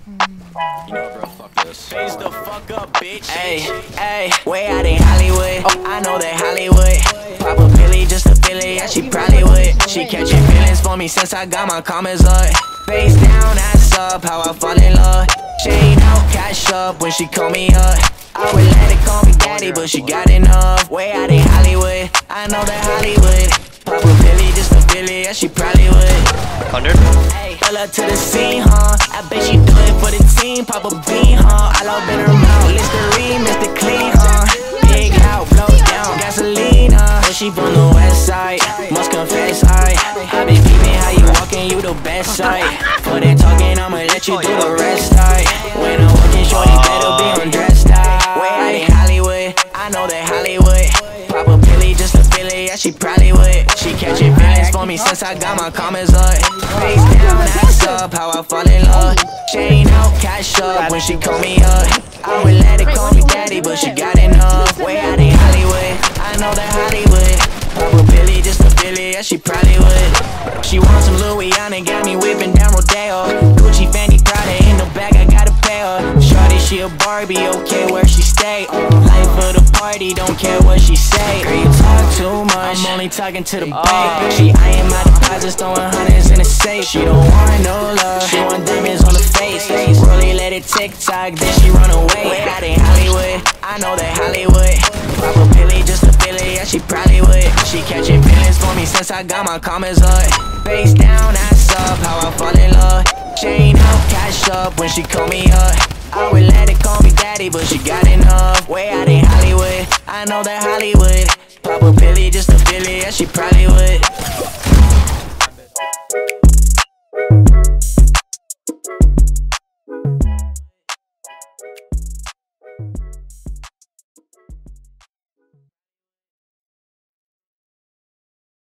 You know, bro, fuck this. Face the fuck up, bitch. Ayy, way out in Hollywood. I know that Hollywood. Pop a pilly just to feel it, yeah, she probably would. She catching feelings for me since I got my comments up. Face down, ass up, how I fall in love. Chain out, cash up when she call me up. I would let it call me daddy, but she got enough. Way out in Hollywood, I know that Hollywood. Pop a pilly just to feel it, yeah, she probably would. 100. Pull up to the scene, huh? I bet she do it for the team. Pop a bean, huh? I love in her mouth. Listerine, Mr. Clean, huh? Big loud, blow down, gasoline, huh? She from the west side, must confess, I be peeping how you walking, you the best side. For that talking, I'ma let you do the rest, I. When I'm walking, shorty better be undressed, I. Way out in Hollywood, I know that Hollywood. Pop a pilly just to feel it, yeah, she probably would. She catching feelings for me since I got my comments up. Face down, ass up, how I fall in love. Chain out, cash up when she call me up. I would let it call me daddy, but she got enough. Way out in Hollywood, I know that Hollywood. Pop a pilly just to feel it, yeah, she probably would. She wants some Louis on and got me whipping down Rodeo. Gucci, Fendi, Prada, in the bag, I gotta pay her. Shorty, she a Barbie, okay, where she stay. Life of the party, don't care what she say. Girl, you talk too much, I'm only talking to the bank. She eyeing my deposits, throwing hundreds in the safe. She don't want no love, she want diamonds on the face. Really let it tick-tock, then she run away. Way out in Hollywood, I know that Hollywood. Pop a pilly just to feel it, yeah, she probably would. She catching feelings for me since I got my comments up. Face down, ass up, how I fall in love. Chain out, cash up when she call me up. I would let it call me daddy, but she got enough. Way out in Hollywood, I know that Hollywood. Pop a pilly just to feel it, yeah, she probably would.